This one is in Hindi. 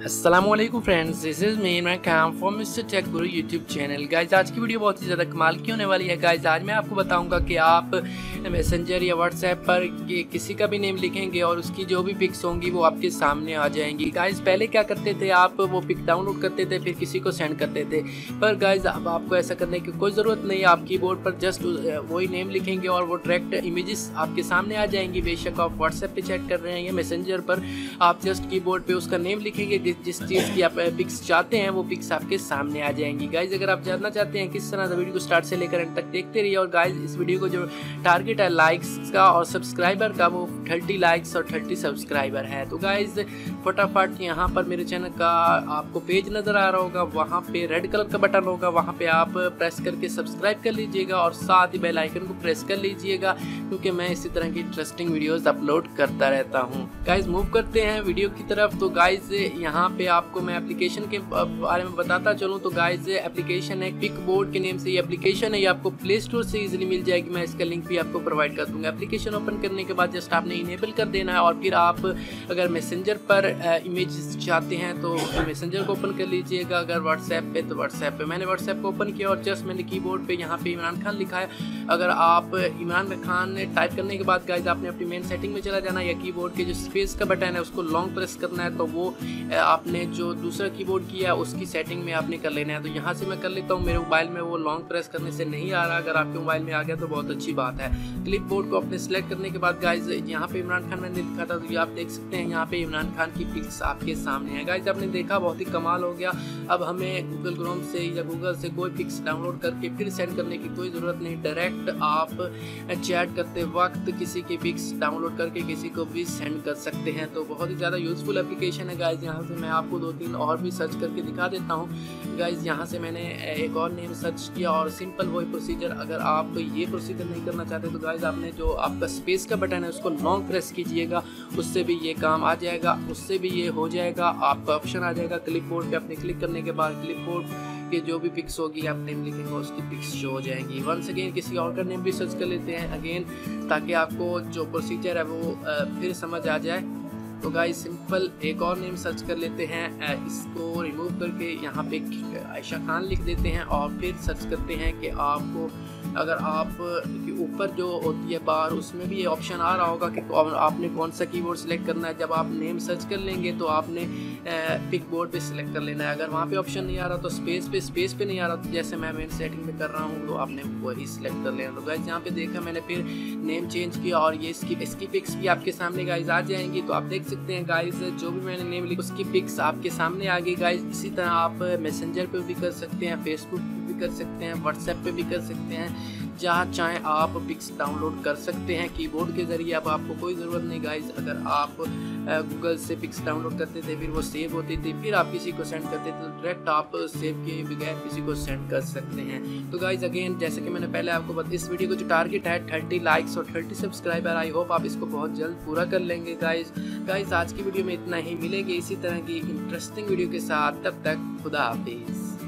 अस्सलामुअलैकुम फ्रेंड्स, दिस इज़ मी मैं काम from Mister Tech Guru YouTube channel. Guys आज की वीडियो बहुत ही ज़्यादा कमाल की होने वाली है। गाइज आज मैं आपको बताऊंगा कि आप मैसेंजर या व्हाट्सएप पर किसी का भी नेम लिखेंगे और उसकी जो भी पिक्स होंगी वो आपके सामने आ जाएंगी। गाइज पहले क्या करते थे, आप वो पिक डाउनलोड करते थे फिर किसी को सेंड करते थे, पर गाइज अब आपको ऐसा करने की कोई ज़रूरत नहीं है। आप कीबोर्ड पर जस्ट वही नेम लिखेंगे और वो डायरेक्ट इमेजेस आपके सामने आ जाएंगी। बेशक आप व्हाट्सएप पे चैट कर रहे हैं या मैसेंजर पर, आप जस्ट कीबोर्ड पे उसका नेम लिखेंगे, जिस चीज़ की आप पिक्स चाहते हैं वो पिक्स आपके सामने आ जाएंगी। गाइज अगर आप जानना चाहते हैं किस तरह से, वीडियो को स्टार्ट से लेकर एंड तक देखते रहिए। और गाइज इस वीडियो को जो टारगेट है लाइक्स का और सब्सक्राइबर का, वो 30 लाइक्स और 30 सब्सक्राइबर है। तो गाइज फटाफट यहाँ पर मेरे चैनल का आपको पेज नज़र आ रहा होगा, वहाँ पे रेड कलर का बटन होगा, वहाँ पे आप प्रेस करके सब्सक्राइब कर लीजिएगा और साथ ही बेल आइकन को प्रेस कर लीजिएगा, क्योंकि मैं इसी तरह की इंटरेस्टिंग वीडियोस अपलोड करता रहता हूँ। गाइज मूव करते हैं वीडियो की तरफ। तो गाइज यहाँ पे आपको मैं एप्लीकेशन के बारे में बताता चलूँ। तो गाइज एप्लीकेशन है पिकबोर्ड के नेम से ये एप्लीकेशन है, ये आपको प्ले स्टोर से इजीली मिल जाएगी। मैं इसका लिंक भी आपको प्रोवाइड कर दूंगा। एप्लीकेशन ओपन करने के बाद जस्ट आपने इनेबल कर देना है और फिर आप अगर मैसेंजर पर इमेज चाहते हैं तो मैसेंजर को ओपन कर लीजिएगा। अगर व्हाट्सएप पे तो व्हाट्सएप पे, मैंने व्हाट्सएप को ओपन किया और जस्ट मैंने कीबोर्ड पे यहाँ पे इमरान खान लिखा है। अगर आप इमरान खान टाइप करने के बाद गाइज आपने अपनी मेन सेटिंग में चला जाना, या कीबोर्ड के जो स्पेस का बटन है उसको लॉन्ग प्रेस करना है, तो वो आपने जो दूसरा कीबोर्ड किया उसकी सेटिंग में आपने कर लेना है। तो यहाँ से मैं कर लेता हूँ, मेरे मोबाइल में वो लॉन्ग प्रेस करने से नहीं आ रहा। अगर आपके मोबाइल में आ गया तो बहुत अच्छी बात है। क्लिपबोर्ड को अपने सेलेक्ट करने के बाद गाइज यहाँ पे इमरान खान मैंने लिखा था, तो ये आप देख सकते हैं यहाँ पे इमरान खान की पिक्स आपके सामने है। गाइज आपने देखा बहुत ही कमाल हो गया। अब हमें गूगल क्रोम से या गूगल से कोई पिक्स डाउनलोड करके फिर सेंड करने की कोई ज़रूरत नहीं। डायरेक्ट आप चैट करते वक्त किसी की पिक्स डाउनलोड करके किसी को भी सेंड कर सकते हैं। तो बहुत ही ज़्यादा यूज़फुल एप्लीकेशन है। गाइज यहाँ से मैं आपको 2-3 और भी सर्च करके दिखा देता हूँ। गाइज यहाँ से मैंने एक और नेम सर्च किया और सिंपल वही प्रोसीजर। अगर आप ये प्रोसीजर नहीं करना चाहते तो गाइज आपने जो आपका स्पेस का बटन है उसको लॉन्ग प्रेस कीजिएगा, उससे भी ये काम आ जाएगा, उससे भी ये हो जाएगा। आपका ऑप्शन आ जाएगा क्लिपबोर्ड पे, अपने क्लिक करने के बाद क्लिपबोर्ड के जो भी पिक्स होगी आप नेम लिखेंगे उसकी पिक्स शो हो जाएंगी। वंस अगेन किसी और का नेम भी सर्च कर लेते हैं अगेन, ताकि आपको जो प्रोसीजर है वो फिर समझ आ जाए। तो गाइस सिंपल एक और नेम सर्च कर लेते हैं, इसको रिमूव करके यहाँ पे आयशा खान लिख देते हैं और फिर सर्च करते हैं कि आपको अगर आप ऊपर जो होती है बार उसमें भी ये ऑप्शन आ रहा होगा कि आपने कौन सा कीबोर्ड सेलेक्ट करना है। जब आप नेम सर्च कर लेंगे तो आपने पिकबोर्ड पे सिलेक्ट कर लेना है। अगर वहाँ पे ऑप्शन नहीं आ रहा तो स्पेस पे नहीं आ रहा, तो जैसे मैं मेन सेटिंग में कर रहा हूँ तो आपने वही सिलेक्ट कर लेना। तो गाइज यहाँ पे देखा मैंने फिर नेम चेंज किया और ये इसकी पिक्स भी आपके सामने गाइज आ जाएंगी। तो आप देख सकते हैं गाइज जो भी मैंने नेम लिखा उसकी पिक्स आपके सामने आ गई। गाइज इसी तरह आप मैसेंजर पे भी कर सकते हैं, फेसबुक पे भी कर सकते हैं, व्हाट्सएप पे भी कर सकते हैं। जहाँ चाहें आप पिक्स डाउनलोड कर सकते हैं कीबोर्ड के ज़रिए। अब आपको कोई ज़रूरत नहीं गाइज, अगर आप गूगल से पिक्स डाउनलोड करते थे फिर वो सेव होती थी, फिर आप किसी को सेंड करते थे, तो डायरेक्ट आप सेव के बगैर किसी को सेंड कर सकते हैं। तो गाइज अगेन जैसे कि मैंने पहले आपको इस वीडियो को जो टारगेट है 30 लाइक्स और 30 सब्सक्राइबर, आई होप आप इसको बहुत जल्द पूरा कर लेंगे। गाइज आज की वीडियो में इतना ही, मिलेंगे इसी तरह की इंटरेस्टिंग वीडियो के साथ। तब तक खुदा हाफिज़।